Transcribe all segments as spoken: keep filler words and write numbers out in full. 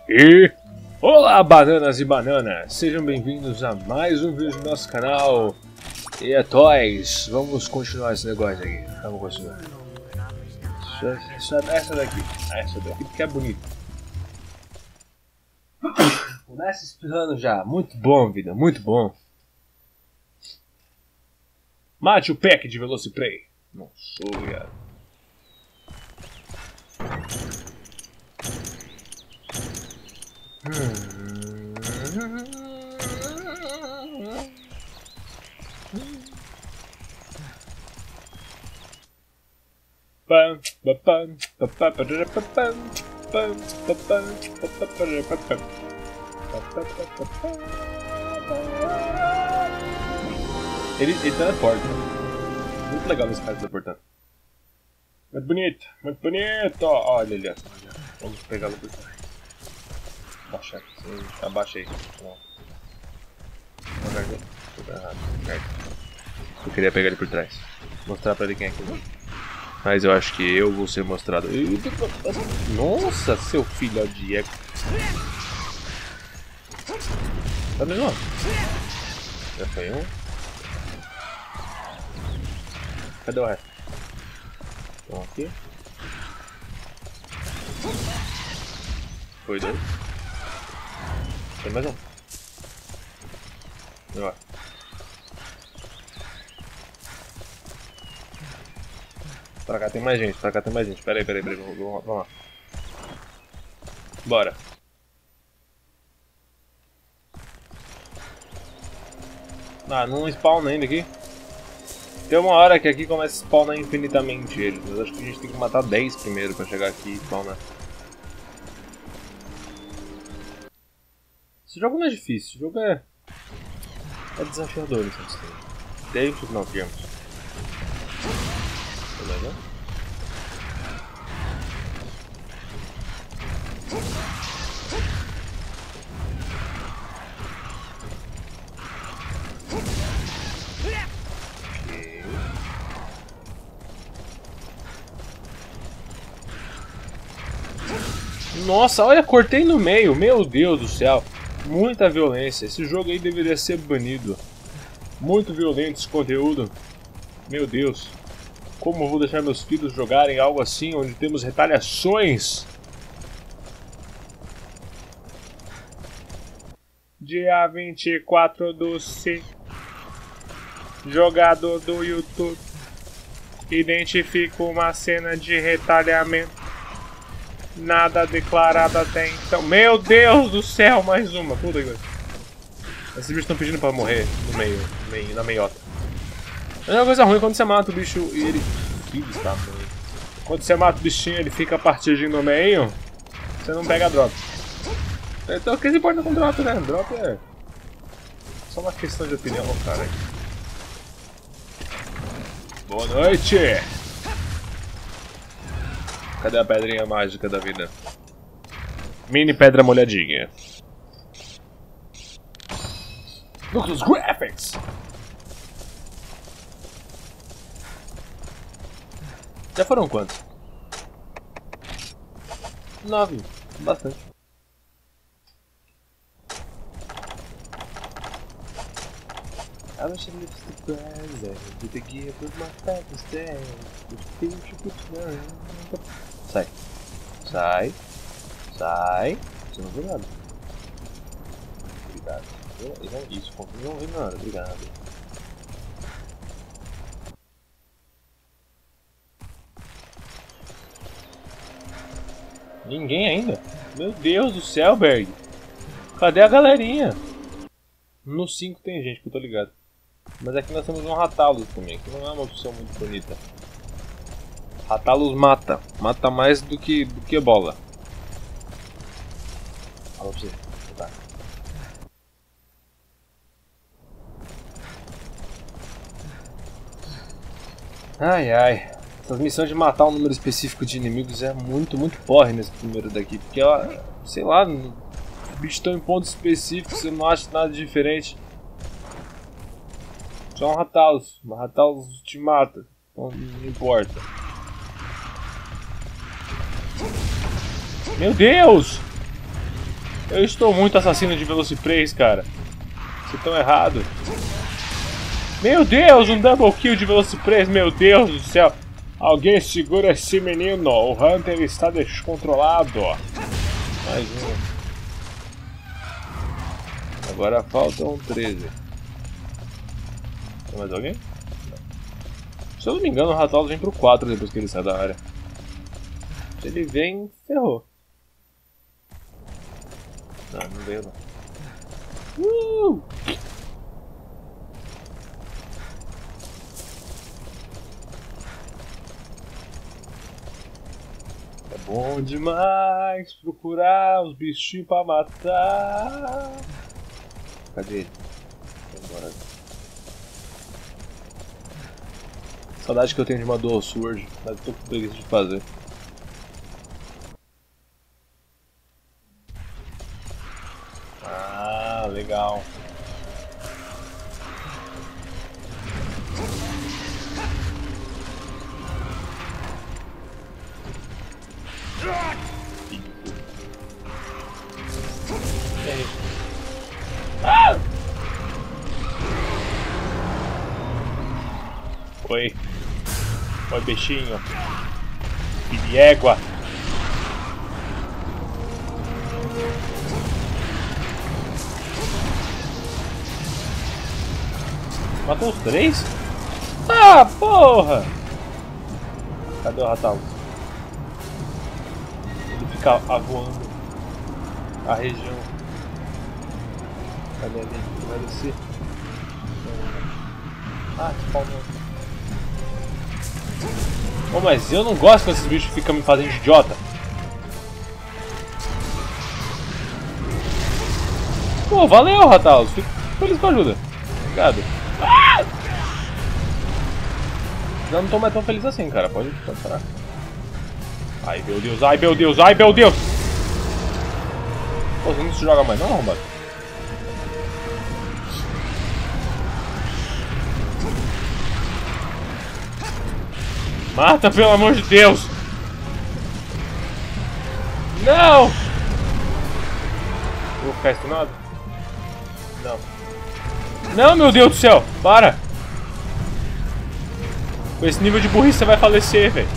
E olá, bananas e bananas, sejam bem-vindos a mais um vídeo do nosso canal. E é Toys, vamos continuar esse negócio aqui. Vamos continuar. Só, só essa daqui, essa daqui porque é bonita. Começa espirrando já, muito bom, vida, muito bom. Mate o pack de Velociprey. Não sou, ligado. Pam, pam, pam, ele, ele teleporta. Muito legal esse cara teleportando. Muito bonito, muito bonito. Olha ele, vamos pegá-lo por trás. Abaixa, abaixei. Não. Eu queria pegar ele por trás. Mostrar pra ele quem é que eu. Mas eu acho que eu vou ser mostrado. Nossa, seu filho de eco. Tá vendo? Já foi um. Cadê o resto? Então aqui. Foi dois. Tem mais um. Ó. Pra cá tem mais gente, pra cá tem mais gente. Pera aí, pera aí, pera aí. Vamos, vamos lá. Bora. Ah, não spawna ainda aqui. Tem uma hora que aqui começa a spawnar infinitamente eles. Mas acho que a gente tem que matar dez primeiro pra chegar aqui e spawnar. Esse jogo não é difícil, esse jogo é, é desafiador, isso assim. Tempos não temos. Beleza? Okay. Nossa, olha, cortei no meio, meu Deus do céu. Muita violência, esse jogo aí deveria ser banido. Muito violento esse conteúdo. Meu Deus. Como eu vou deixar meus filhos jogarem algo assim, onde temos retaliações? Dia vinte e quatro do C. Jogador do YouTube identifica uma cena de retalhamento. Nada declarado até então. Meu Deus do céu, mais uma. Puta que coisa. Esses bichos estão pedindo pra morrer no meio, no meio, na meiota. É uma coisa ruim quando você mata o bicho e ele... Que está ruim. Quando você mata o bichinho e ele fica partidinho no meio, você não pega drop. Então o que se importa com drop, né? Drop é só uma questão de opinião, cara. Boa noite! Cadê a pedrinha mágica da vida? Mini pedra molhadinha. Look at those graphics! Já foram quantos? Nove. Bastante. I wish I lived the present with the gift of my father's day. Sai. Sai. Sai. Você não viu nada. Obrigado. Isso, não vi nada. Obrigado. Ninguém ainda? Meu Deus do céu, Berg. Cadê a galerinha? No cinco tem gente, que eu tô ligado. Mas aqui nós temos um Rathalos também, que não é uma opção muito bonita. Rathalos mata. Mata mais do que, do que bola. Fala pra você. Tá. Ai, ai. Essas missões de matar um número específico de inimigos é muito, muito porre nesse primeiro daqui. Porque, ela, sei lá, os bichos estão em pontos específicos, você não acha nada diferente. Só um Rathalos. Um Rathalos te mata. Não, não importa. Meu Deus! Eu estou muito assassino de Velociprez, cara. Vocês estão errado. Meu Deus, um double kill de Velociprez, meu Deus do céu. Alguém segura esse menino, o Hunter está descontrolado. Mais um. Agora faltam treze. Tem mais alguém? Não. Se eu não me engano, o Rathalos vem pro quatro depois que ele sai da área. Se ele vem, ferrou. Não, não veio não. Uh! É bom demais procurar os bichinhos pra matar. Cadê ele? Vambora. Saudade que eu tenho de uma Dual Sword, mas eu tô com preguiça de fazer. Ah, legal. Ah! Oi. Oi, bichinho. Filho de égua. Matou os três? Ah, porra! Cadê o Rathalos? Ele fica avoando a região. Cadê ele? Ele vai descer. Ah, spawnou. Oh, mas eu não gosto que esses bichos ficam me fazendo de idiota. Pô, valeu, Rathalos. Fico feliz com a ajuda. Obrigado. Ah! Já não tô mais tão feliz assim, cara. Pode, pode parar. Ai, meu Deus. Ai, meu Deus. Ai, meu Deus. Pô, você não se joga mais não, arrombado? Mata, pelo amor de Deus! Não! Vou ficar stunado? Não. Não, meu Deus do céu! Para! Com esse nível de burrice você vai falecer, velho.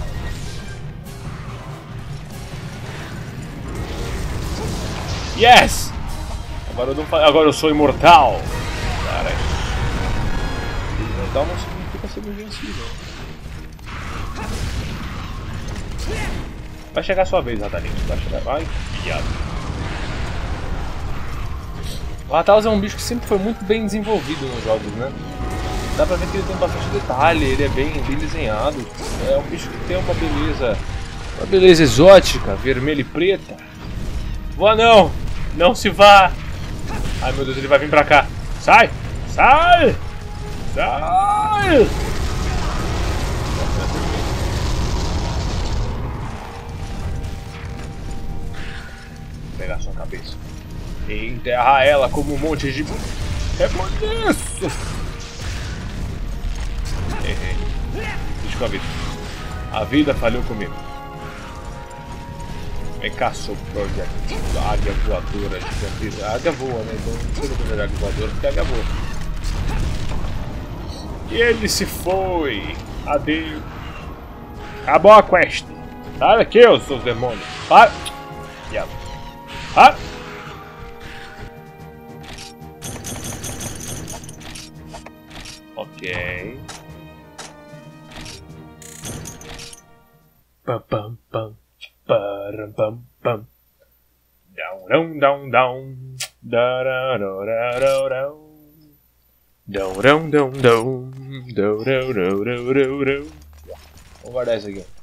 Yes! Agora eu, não fa... Agora eu sou imortal! Caralho. Imortal não significa ser invencível. Vai chegar a sua vez, Rathalinho. Vai chegar. Vai, viado. O Rathalos é um bicho que sempre foi muito bem desenvolvido nos jogos, né? Dá pra ver que ele tem bastante detalhe, ele é bem, bem desenhado. É um bicho que tem uma beleza. Uma beleza exótica, vermelha e preta. Voa não! Não se vá! Ai meu Deus, ele vai vir pra cá. Sai! Sai! Sai! Pegar sua cabeça e enterrar ela como um monte de... É por isso! Errei. Deixa com a vida. A vida falhou comigo. Me caçou pro projeto. Águia voadora gigantesca. A águia voa, né? Então não sei se eu vou águia voadora, porque a águia voa. E ele se foi. Adeus. Acabou a quest. Sai daqui, os seus demônios. Para. Diabo. Ah! Ok. Pam pam pam. Pam pam pam. Down down down down. Da da da da da da. Down down down down. Do do do do do do. Vamos guardar isso aqui.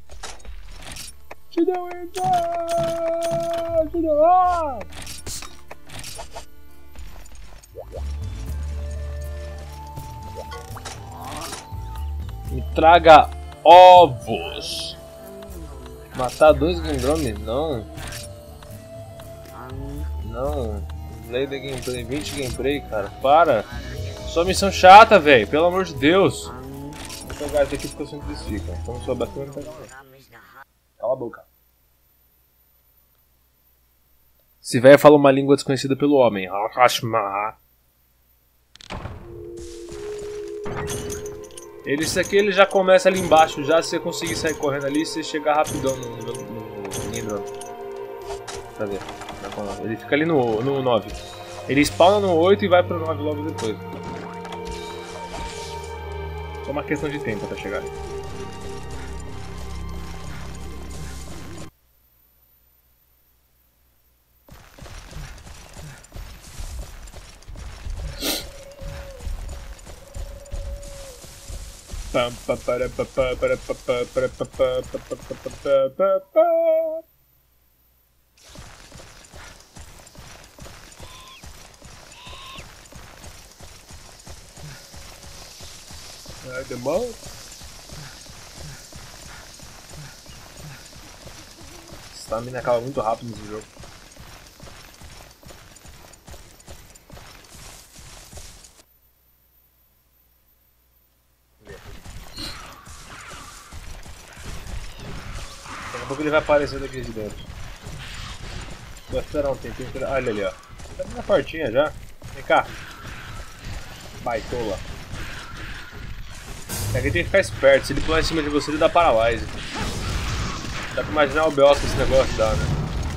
Te deu então! Te deu lá! Me traga ovos! Matar dois Gendrome? Não! Não! Play the gameplay, vinte gameplay, cara, para! Só missão chata, velho, pelo amor de Deus! Vou pegar esse aqui porque eu sempre desfico, então não sou bacana, não pega não. Cala a boca. Esse velho fala uma língua desconhecida pelo homem. Ele, isso aqui ele já começa ali embaixo, já se você conseguir sair correndo ali, você chegar rapidão no, no, no Nindron. Cadê? Ele fica ali no, no nove. Ele spawna no oito e vai pro nove logo depois. Só uma questão de tempo até chegar ali. Ai, demora. Stamina acaba muito rápido nesse jogo. Daqui a pouco ele vai aparecer daqui de dentro. Vou esperar um tempinho. Olha ele ali, ó. Tá na portinha já. Vem cá. Baitola. Aqui tem que ficar esperto. Se ele pular em cima de você, ele dá paralyse. Dá pra imaginar o B O que esse negócio dá, né?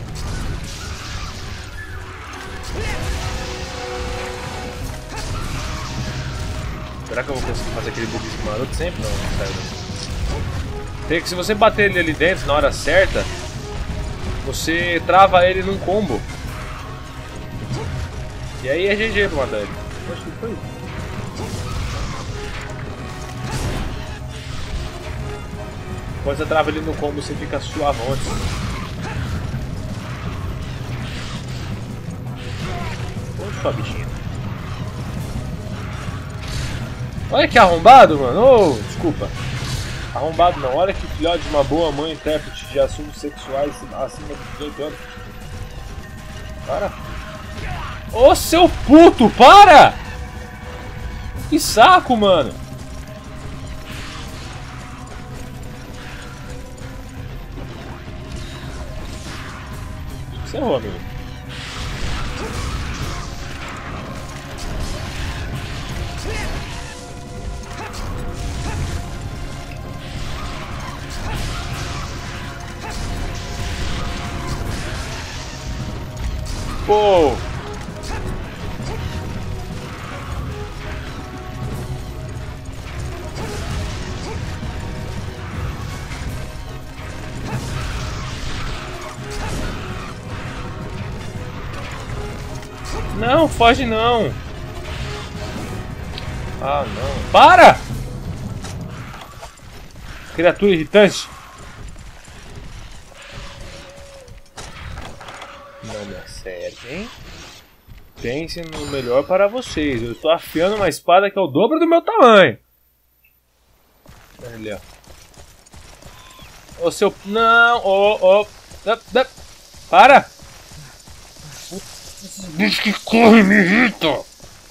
Será que eu vou conseguir fazer aquele bugzinho maroto sempre? Não, não sai. Tem que, se você bater ele ali dentro na hora certa, você trava ele num combo. E aí é G G pra matar ele. Acho que foi isso. Quando você trava ele no combo, você fica suavão. Onde sua bichinha? Olha que arrombado, mano. Oh, desculpa. Arrombado não. Olha que filhote de uma boa mãe intérprete de assuntos sexuais acima de dezoito anos. Para. Ô, seu puto, para! Que saco, mano. Você errou, amigo. Pô! Não, foge não! Ah, não. Para! Criatura irritante! Não me acertem. Pense no melhor para vocês. Eu estou afiando uma espada que é o dobro do meu tamanho. Olha ali, ó. Ô seu... Não! Ô, ô... Para! Esses bichos que correm me irritam!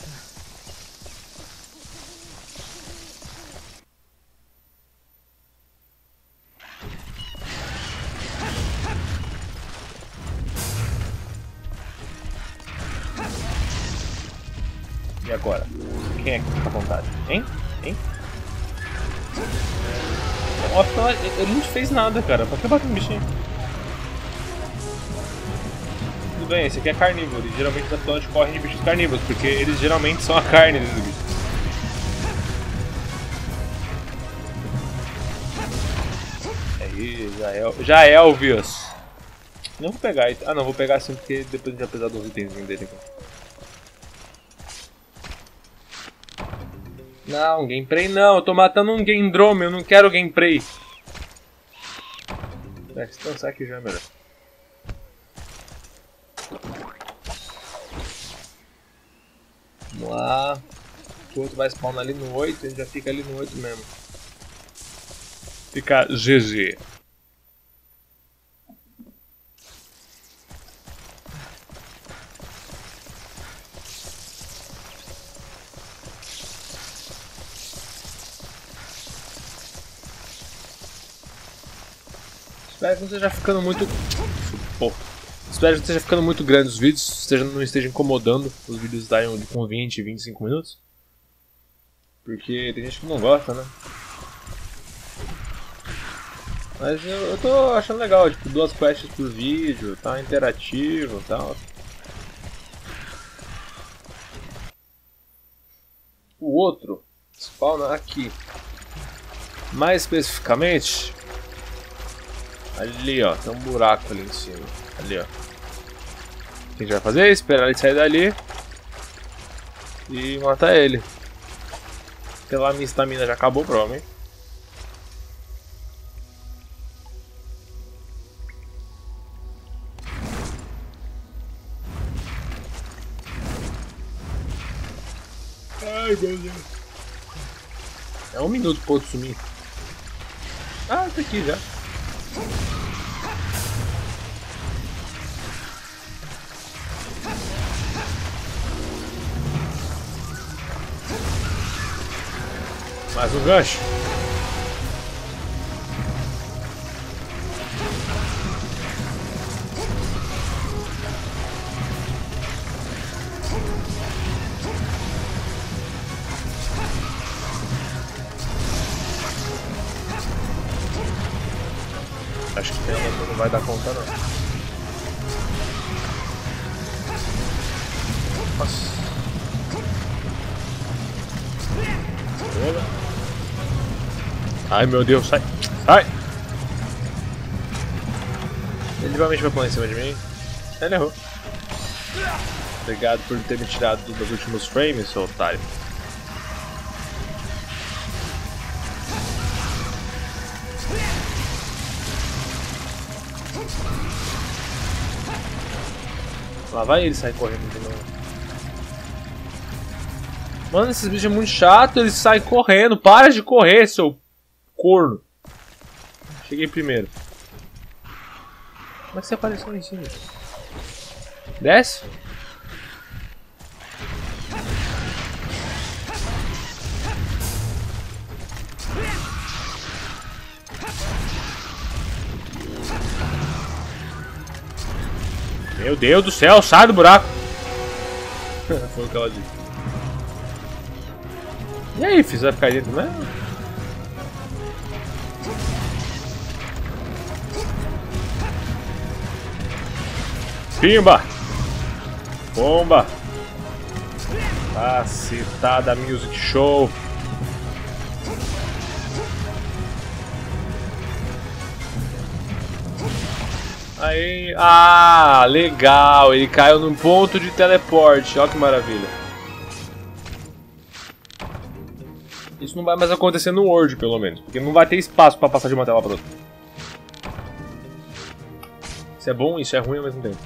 E agora? Quem é que fica à vontade? Hein? Hein? Ó, ele não fez nada, cara. Pra que bater no bichinho? Tudo bem, esse aqui é carnívoro. E geralmente os atletas correm de bichos carnívoros, porque eles geralmente são a carne do bicho. Aí, já é, já é Elvios. Não vou pegar. Ah, não, vou pegar assim porque depois a gente vai precisar dos itens dele aqui. Não, gameplay não, eu tô matando um Gendrome, eu não quero gameplay. É, se dançar aqui já é melhor. Vamos lá. O outro vai spawnar ali no oito, a gente já fica ali no oito mesmo. Fica G G. Espero que não esteja ficando muito... Pô, Espero que esteja ficando muito grande os vídeos, esteja, não esteja incomodando os vídeos estarem com vinte, vinte e cinco minutos. Porque tem gente que não gosta, né? Mas eu, eu tô achando legal, tipo, duas quests por vídeo, tá interativo e tal. O outro spawna aqui. Mais especificamente, ali ó, tem um buraco ali em cima. Ali ó. O que a gente vai fazer? Esperar ele sair dali e matar ele. Porque lá minha estamina já acabou, provavelmente. Ai meu Deus. É um minuto pro outro sumir. Ah, tá aqui já. Mais um gancho. Acho que ela não vai dar conta não. Nossa. Boa. Ai meu Deus, sai! Sai! Ele realmente vai pular em cima de mim. Ele errou. Obrigado por ter me tirado dos últimos frames, seu otário. Lá vai ele sair correndo de novo. Mano, esses bichos é muito chato, eles saem correndo. Para de correr, seu corno. Cheguei primeiro. Como é que você apareceu lá em cima? Desce? Meu Deus do céu, sai do buraco! Foi o que ela disse. E aí, filho, você vai ficar dentro mesmo? Pimba! Bomba! Cacetada Music Show! Aí, ah, legal, ele caiu num ponto de teleporte, olha que maravilha. Isso não vai mais acontecer no World, pelo menos, porque não vai ter espaço pra passar de uma tela pra outra. Isso é bom, isso é ruim ao mesmo tempo.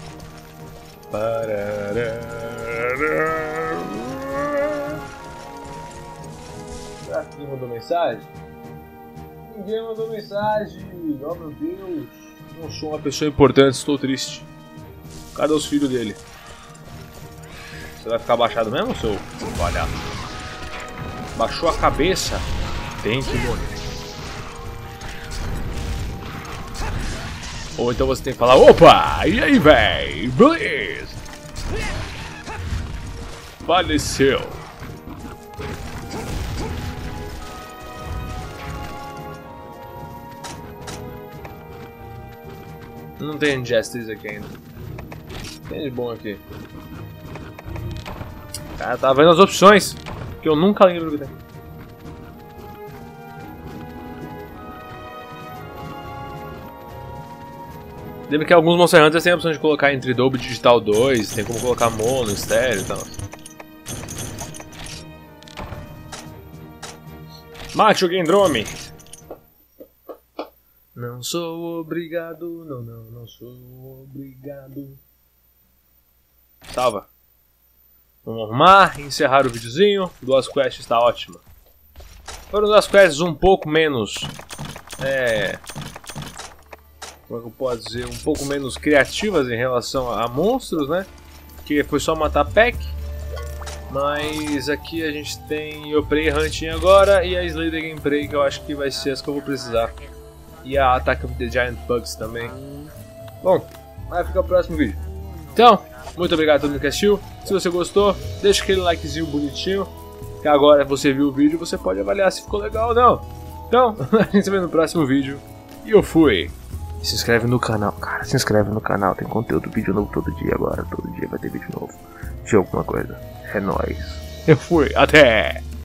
Será que ninguém mandou mensagem? Ninguém mandou mensagem, oh meu Deus. Não sou uma pessoa importante, estou triste. Cadê os filhos dele? Você vai ficar abaixado mesmo, seu palhaço? Baixou a cabeça? Tem que morrer. Ou então você tem que falar, opa! E aí, véi? Beleza! Faleceu! Não tem Justice aqui ainda. Tem de bom aqui. Cara, tá vendo as opções que eu nunca lembro que tem. Lembra que alguns Monster Hunters tem a opção de colocar entre Dolby Digital dois, tem como colocar mono, estéreo e tal. Mate o Gendrome! Não sou obrigado, não, não, não sou obrigado. Salva. Vamos arrumar, encerrar o videozinho. Duas quests está ótima. Foram duas quests um pouco menos... É... Como é que eu posso dizer? Um pouco menos criativas em relação a monstros, né? Que foi só matar Peck. Mas aqui a gente tem o Prey Hunting agora e a Slither Gameplay, que eu acho que vai ser as que eu vou precisar. E a Attack of the Giant Bugs também. Bom, Vai ficar pro próximo vídeo. Então, muito obrigado a todo mundo que assistiu. Se você gostou, deixa aquele likezinho bonitinho. Que agora você viu o vídeo, você pode avaliar se ficou legal ou não. Então, a gente se vê no próximo vídeo. E eu fui. Se inscreve no canal, cara, se inscreve no canal. Tem conteúdo, vídeo novo todo dia agora. Todo dia vai ter vídeo novo de alguma coisa. É nóis. Eu fui, até!